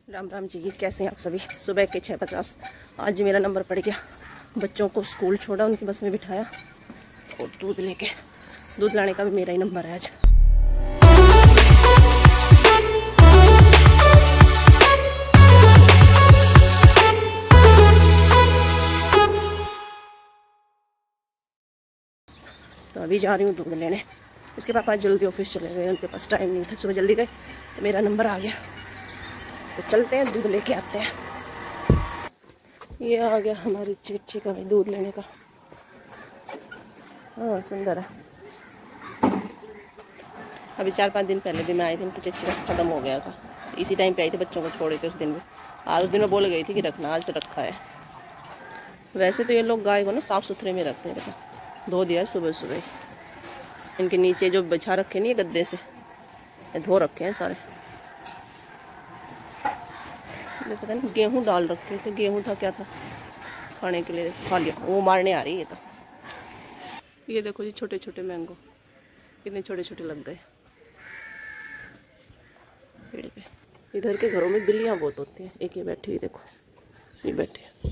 राम राम जी, कैसे हैं आप सभी। सुबह के 6:50 आज मेरा नंबर पड़ गया। बच्चों को स्कूल छोड़ा, उनकी बस में बिठाया और दूध लाने का भी मेरा ही नंबर है आज। तो अभी जा रही हूँ दूध लेने। इसके पापा आज जल्दी ऑफिस चले गए, उनके पास टाइम नहीं था, सुबह जल्दी गए तो मेरा नंबर आ गया। तो चलते हैं, दूध लेके आते हैं। ये आ गया हमारी चीची का दूध लेने का। हाँ सुंदर है। अभी 4-5 दिन पहले भी मैं आई थी, तो चीची का ख़त्म हो गया था। इसी टाइम पे आई थी, बच्चों को छोड़े थे उस दिन भी। आज उस दिन मैं बोल गई थी कि रखना, आज तो रखा है। वैसे तो ये लोग गाय को ना साफ़ सुथरे में रखते हैं। देखो धो दिया सुबह सुबह। इनके नीचे जो बिछा रखे नहीं है गद्दे से, ये धो रखे हैं सारे। पता नहीं गेहूँ डाल रखे थे, गेहूँ था क्या था खाने के लिए, खा लिया। वो मारने आ रही है। तो ये देखो जी, छोटे छोटे मैंगो कितने छोटे छोटे लग गए पेड़ पे। इधर के घरों में बिल्लियाँ बहुत होती हैं। एक ये बैठी है, देखो ये बैठी।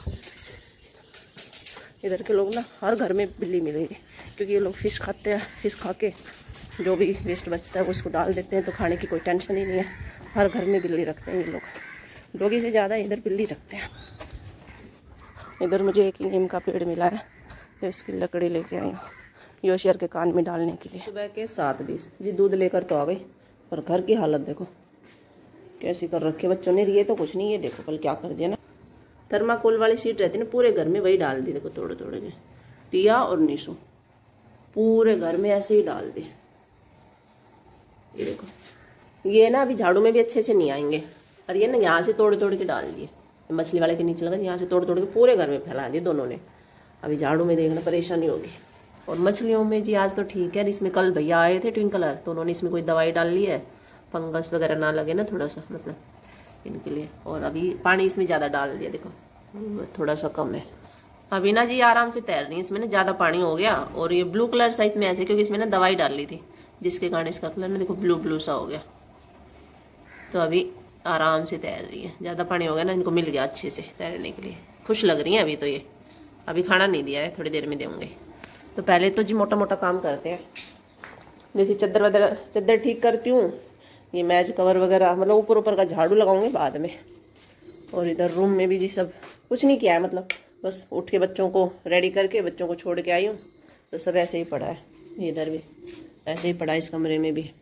इधर के लोग ना हर घर में बिल्ली मिलेगी, क्योंकि ये लोग फिश खाते हैं। फिश खा के जो भी वेस्ट बचता है उसको डाल देते हैं, तो खाने की कोई टेंशन ही नहीं है। हर घर में बिल्ली रखते हैं ये लोग, डॉगी से ज़्यादा इधर बिल्ली रखते हैं। इधर मुझे एक नीम का पेड़ मिला है, तो इसकी लकड़ी लेके आई हूँ योशियर के कान में डालने के लिए। सुबह के 7:20 जी दूध लेकर तो आ गई, पर घर की हालत देखो कैसी कर रखी है बच्चों ने। ये तो कुछ नहीं, ये देखो कल क्या कर दिया ना। थर्माकोल वाली सीट रहती है ना, पूरे घर में वही डाल दी। देखो तोड़े तोड़े के टिया और नीसू पूरे घर में ऐसे ही डाल दी। ये देखो, ये ना अभी झाड़ू में भी अच्छे से नहीं आएंगे। और ये ना यहाँ से तोड़ तोड़ के डाल दिए, मछली वाले के नीचे लगा, यहाँ से तोड़ तोड़ के पूरे घर में फैला दिए दोनों ने। अभी झाड़ू में देखना परेशानी होगी। और मछलियों में जी आज तो ठीक है। इसमें कल भैया आए थे ट्विंकलर, तो उन्होंने इसमें कोई दवाई डाल ली है, फंगस वगैरह ना लगे ना थोड़ा सा, मतलब इनके लिए। और अभी पानी इसमें ज़्यादा डाल दिया, देखो थोड़ा सा कम है। अभी ना जी आराम से तैर रही है। इसमें ना ज़्यादा पानी हो गया, और ये ब्लू कलर साइज में ऐसे, क्योंकि इसमें ना दवाई डाल ली थी, जिसके कारण इसका कलर ना देखो ब्लू ब्लू सा हो गया। तो अभी आराम से तैर रही है। ज़्यादा पानी हो गया ना, इनको मिल गया अच्छे से तैरने के लिए। खुश लग रही है अभी तो ये। अभी खाना नहीं दिया है, थोड़ी देर में देंगे। तो पहले तो जी मोटा मोटा काम करते हैं, जैसे चद्दर ठीक करती हूँ, ये मैच कवर वगैरह, मतलब ऊपर ऊपर का झाड़ू लगाऊंगी बाद में। और इधर रूम में भी जी सब कुछ नहीं किया है, मतलब बस उठ के बच्चों को रेडी करके बच्चों को छोड़ के आई हूँ, तो सब ऐसे ही पड़ा है। इधर भी ऐसे ही पड़ा है, इस कमरे में भी।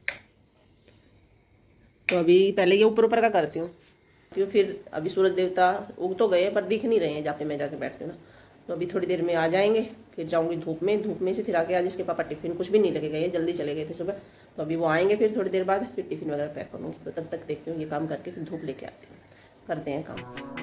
तो अभी पहले ये ऊपर ऊपर का करती हूँ, फिर अभी सूरज देवता उग तो गए पर दिख नहीं रहे हैं जहाँ पे मैं जाके बैठती हूँ ना। तो अभी थोड़ी देर में आ जाएंगे, फिर जाऊंगी धूप में से फिर आके। आज इसके पापा टिफिन कुछ भी नहीं लेके गए, जल्दी चले गए थे सुबह। तो अभी वो आएंगे फिर थोड़ी देर बाद, फिर टिफिन वगैरह पैक करूँगी। तो तब तक देखती हूँ ये काम करके फिर धूप लेके आती हूँ, करते हैं काम।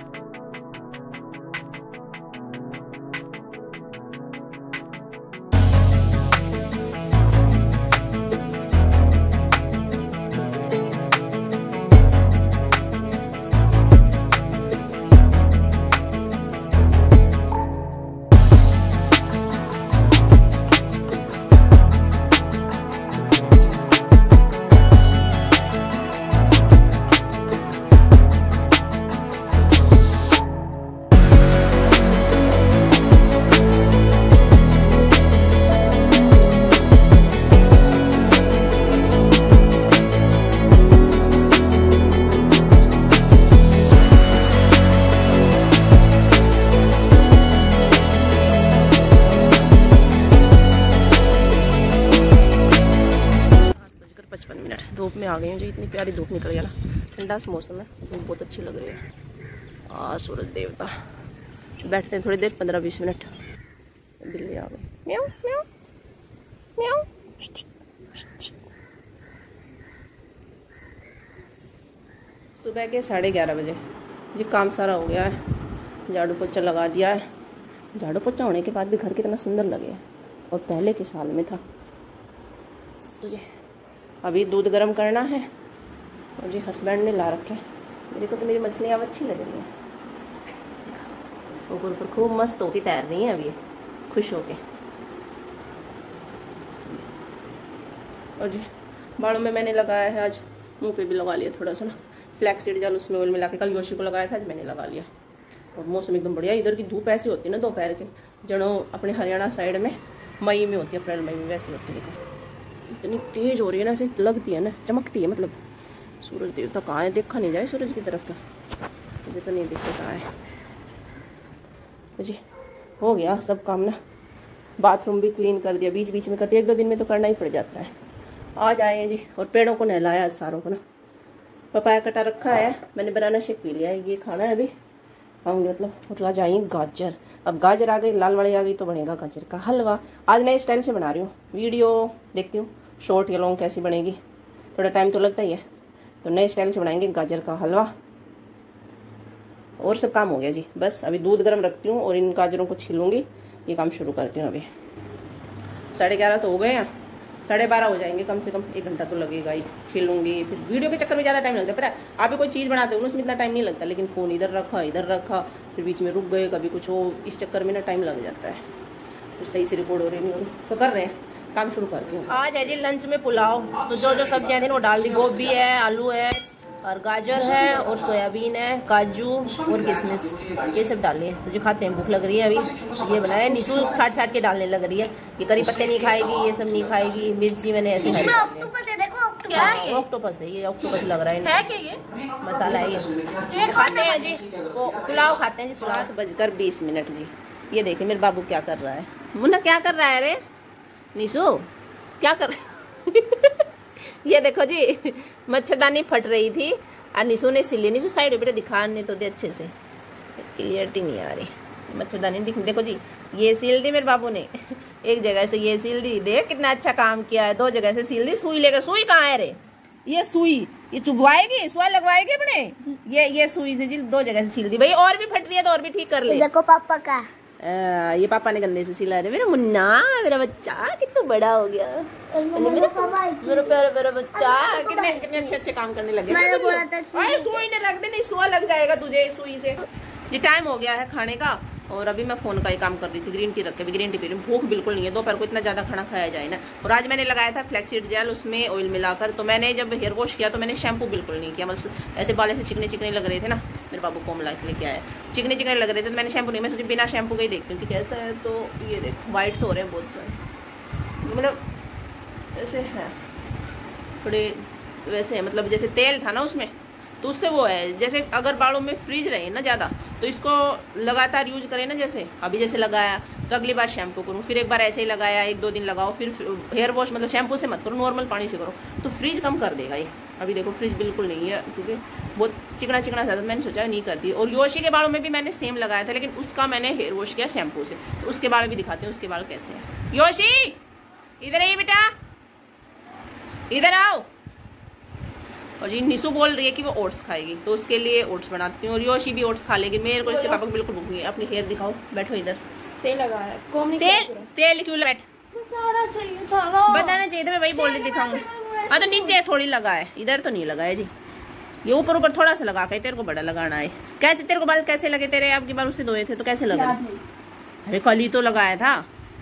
धूप में आ गई हूँ जी, इतनी प्यारी धूप निकल गया ना। ठंडा सा मौसम है, धूप बहुत अच्छी लग रही है। सूरज देवता बैठते हैं थोड़ी देर, 15-20 मिनट। बिल्ली आ गई, म्याऊं म्याऊं म्याऊं। सुबह के 11:30 बजे जी काम सारा हो गया है। झाड़ू पोछा लगा दिया है। झाड़ू पोछा होने के बाद भी घर कितना सुंदर लगे, और पहले के साल में था। तो जी अभी दूध गर्म करना है, और जी हस्बैंड ने ला रखे। मेरे को तो मेरी मछलियाँ अच्छी लग रही हैं, ऊपर ऊपर खूब मस्त होके तैर रही हैं अभी खुश होके। और जी बालों में मैंने लगाया है आज, मुंह पे भी लगा लिया थोड़ा सा ना, फ्लैक्सीड जेल उसमें ऑयल मिला के कल योशी को लगाया था, आज मैंने लगा लिया। और मौसम एकदम बढ़िया। इधर की धूप ऐसी होती है ना दोपहर के, जनो अपने हरियाणा साइड में मई में होती है, अप्रैल मई में वैसी होती है। देखो इतनी तेज हो रही है ना, ऐसे लगती है ना, चमकती है। मतलब सूरज देवता कहाँ है, देखा नहीं जाए सूरज की तरफ। तो मुझे तो नहीं दिखता कहाँ है। तो जी हो गया सब काम ना। बाथरूम भी क्लीन कर दिया, बीच बीच में करती, 1-2 दिन में तो करना ही पड़ जाता है। आज आए हैं जी, और पेड़ों को नहलाया सारों को ना। पपाया कटा रखा है, मैंने बनाना शेक पी लिया है, ये खाना है अभी खाऊंगी। मतलब और आज आई गाजर, अब गाजर आ गई, लाल वाली आ गई, तो बनेगा गाजर का हलवा। आज नए स्टाइल से बना रही हूँ, वीडियो देखती हूँ शॉर्ट या लॉन्ग कैसी बनेगी, थोड़ा टाइम तो लगता ही है। तो नए स्टाइल से बनाएंगे गाजर का हलवा। और सब काम हो गया जी, बस अभी दूध गर्म रखती हूँ और इन गाजरों को छीलूंगी, ये काम शुरू करती हूँ। अभी 11:30 तो हो गए हैं, 12:30 हो जाएंगे, कम से कम 1 घंटा तो लगेगा ही। छीलूंगी, फिर वीडियो के चक्कर में ज़्यादा टाइम लगता है। पता है आप भी कोई चीज़ बनाते हो ना, उसमें इतना टाइम नहीं लगता, लेकिन फ़ोन इधर रखा, फिर बीच में रुक गए, कभी कुछ हो, इस चक्कर में ना टाइम लग जाता है। तो सही से रिकॉर्ड हो रही नहीं हो रही, तो कर रहे हैं, काम शुरू करती हूँ। आज है जी लंच में पुलाव, तो जो जो सब्जियाँ थी वो डाल दी। गोभी है, आलू है, और गाजर है, और सोयाबीन है, काजू और किशमिश, ये सब डाले हैं। मुझे खाते हैं, भूख लग रही है अभी। ये बनाया निशु छाट के डालने लग रही है, ये करी पत्ते नहीं खाएगी, ये सब नहीं खाएगी। मिर्ची मैंने ऐसे खाई। क्या है ये? ऑक्टोपस है ये, ऑक्टोपस लग रहा है क्या? ये मसाला है ये। खाते हैं जी, वो पुलाव खाते हैं जी। 7:20 जी। ये देखिए मेरे बाबू क्या कर रहा है। मुन्ना क्या कर रहा है रे? निशु क्या कर ये देखो जी, मच्छरदानी फट रही थी और निशु ने सिली। निशु साइड बेटे दिखाने तो दे अच्छे से, क्लियरिटी नहीं आ रही। मच्छरदानी देखो जी, ये सील दी मेरे बाबू ने। एक जगह से ये सील दी, देख कितना अच्छा काम किया है। 2 जगह से सील दी। सुई लेकर, सुई कहाँ है रे? ये सुई, ये चुभवाएगी, सुई लगवाएगी अपने। ये सुई से जी 2 जगह से सील दी भाई। और भी फट रही है तो और भी ठीक कर ले। देखो पापा का, ये पापा ने गंदे से सिला रहे। मेरा मुन्ना, मेरा बच्चा कितना बड़ा हो गया। मेरा बच्चा कितने अच्छे काम करने लगे। सुई ने रख दे, नहीं सुआ लग जाएगा तुझे सुई से। ये टाइम हो गया है खाने का, और अभी मैं फोन का ही काम कर रही थी। ग्रीन टी रख के, ग्रीन टी पी रही हूँ। भूख बिल्कुल नहीं है, दोपहर को इतना ज्यादा खाना खाया जाए ना। और आज मैंने लगाया था फ्लैक्सीड जेल, उसमें ऑयल मिलाकर। तो मैंने जब हेयर वॉश किया तो मैंने शैम्पू बिल्कुल नहीं किया, मतलब ऐसे बाल ऐसे चिकने लग रहे थे ना। मेरे बाबू को मिला के लेके आया, चिकने लग रहे थे, तो मैंने शैम्पू नहीं, मैं सोची बिना शैम्पू का ही देखती हूँ कि कैसा है। तो ये देखो व्हाइट तो हो रहे हैं बहुत सारे, मतलब ऐसे है थोड़े वैसे है, मतलब जैसे तेल था ना उसमें, तो उससे वो है। जैसे अगर बालों में फ्रीज रहे ना ज़्यादा, तो इसको लगातार यूज करें ना, जैसे अभी जैसे लगाया तो अगली बार शैम्पू करूँ, फिर एक बार ऐसे ही लगाया, 1-2 दिन लगाओ, फिर हेयर वॉश मतलब शैम्पू से मत करो, नॉर्मल पानी से करो, तो फ्रीज कम कर देगा ये। अभी देखो फ्रीज बिल्कुल नहीं है, क्योंकि बहुत चिकना था, तो मैंने सोचा नहीं करती। और योशी के बालों में भी मैंने सेम लगाया था, लेकिन उसका मैंने हेयर वॉश किया शैम्पू से। तो उसके बाल भी दिखाते हैं, उसके बाल कैसे हैं। योशी इधर आइए बेटा, इधर आओ। और जी निशु बोल रही है कि वो ओट्स खाएगी, तो उसके लिए ओट्स बनाती हूँ। और योशी भी ओट्स खा लेगी। मेरे को इसके पापा को बिल्कुल भूख नहीं है। अपनी हेयर दिखाओ, बैठो इधर। तेल लगाया, तेल क्यों बैठ? बताना चाहिए था, मैं वही बोल रही दिखाऊंगी। हाँ तो नीचे थोड़ी लगा है, इधर तो नहीं लगा है जी। ये ऊपर थोड़ा सा लगा के, तेरे को बड़ा लगाना है। कैसे तेरे को बाल कैसे लगे तेरे? आपके बाल उससे धोए थे तो कैसे लगा? अरे कल ही तो लगाया था।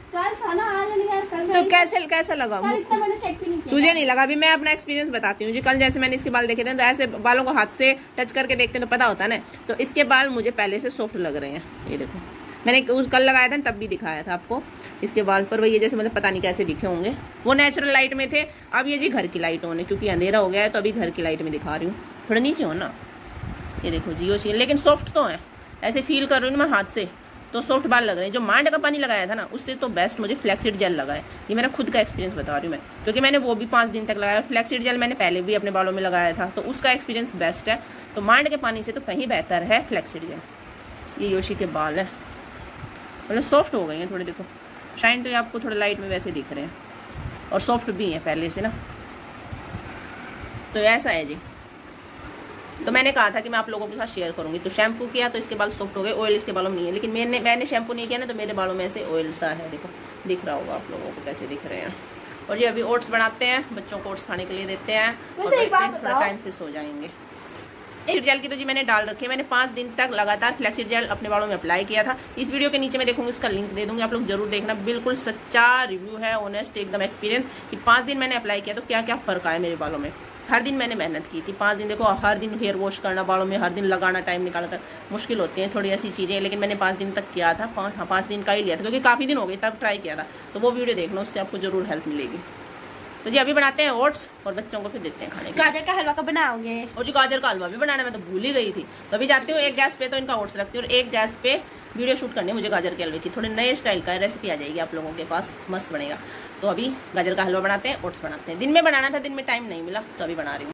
तो कैसे लगा? तुझे नहीं लगा? अभी मैं अपना एक्सपीरियंस बताती हूँ जी। कल जैसे मैंने इसके बाल देखे थे, तो ऐसे बालों को हाथ से टच करके देखते हैं तो पता होता है ना। तो इसके बाल मुझे पहले से सॉफ्ट लग रहे हैं। ये देखो, मैंने कल लगाया था तब भी दिखाया था आपको इसके बाल पर। वही जैसे मतलब पता नहीं कैसे दिखे होंगे, वो नेचुरल लाइट में थे। अब ये जी घर की लाइट होने, क्योंकि अंधेरा हो गया है, तो अभी घर की लाइट में दिखा रही हूँ। थोड़ा नीचे हो ना। ये देखो जी योशी, लेकिन सॉफ्ट तो है, ऐसे फील कर रही हूँ मैं हाथ से, तो सॉफ्ट बाल लग रहे हैं। जो मांड का पानी लगाया था ना, उससे तो बेस्ट मुझे फ्लैक्सीड जेल लगा है। ये मेरा खुद का एक्सपीरियंस बता रही हूँ मैं, क्योंकि मैंने वो भी 5 दिन तक लगाया। फ्लैक्सीड जेल मैंने पहले भी अपने बालों में लगाया था, तो उसका एक्सपीरियंस बेस्ट है। तो मांड के पानी से तो कहीं बेहतर है फ्लैक्सीड जेल। ये योशी के बाल है, मतलब सॉफ्ट हो गए हैं थोड़े। देखो शाइन तो ये आपको थोड़ा लाइट में वैसे दिख रहे हैं, और सॉफ्ट भी हैं पहले से ना। तो ऐसा है जी। तो मैंने कहा था कि मैं आप लोगों के साथ शेयर करूंगी। तो शैम्पू किया तो इसके बाल सॉफ्ट हो गए, ऑयल इसके बालों में नहीं है। लेकिन मैंने शैम्पू नहीं किया ना, तो मेरे बालों में ऐसे ऑयल सा है। देखो दिख रहा होगा आप लोगों को कैसे दिख रहे हैं। और ये अभी ओट्स बनाते हैं, बच्चों को ओट्स खाने के लिए देते हैं, और थोड़ा टाइम से सो जाएंगे। फ्लैक्सीड जेल की तो जी मैंने डाल रखी है। मैंने 5 दिन तक लगातार फ्लैक्सीड जेल अपने बालों में अप्लाई किया था। इस वीडियो के नीचे मैं देखूंगी, उसका लिंक दे दूंगी, आप लोग जरूर देखना। बिल्कुल सच्चा रिव्यू है, ऑनेस्ट एकदम एक्सपीरियंस, कि 5 दिन मैंने अप्लाई किया तो क्या क्या फर्क आया मेरे बालों में। हर दिन मैंने मेहनत की थी 5 दिन। देखो हर दिन हेयर वॉश करना, बालों में हर दिन लगाना, टाइम निकाल कर मुश्किल होती हैं थोड़ी ऐसी चीज़ें, लेकिन मैंने 5 दिन तक किया था। 5 दिन का ही लिया था क्योंकि काफ़ी दिन हो गए तब ट्राई किया था। तो वो वीडियो देख लो, उससे आपको जरूर हेल्प मिलेगी। तो जी अभी बनाते हैं ओट्स और बच्चों को फिर देते हैं खाने। गाजर का हलवा कब बनाओगे? और जी गाजर का हलवा भी बनाना, मैं तो भूल ही गई थी। तो अभी जाती हूँ, एक गैस पे तो इनका ओट्स रखती हूँ और एक गैस पे वीडियो शूट करनी है मुझे गाजर के हलवे की। थोड़े नए स्टाइल का रेसिपी आ जाएगी आप लोगों के पास, मस्त बनेगा। तो अभी गाजर का हलवा बनाते हैं, ओट्स बनाते हैं। दिन में बनाना था, दिन में टाइम नहीं मिला तो अभी बना रही हूँ।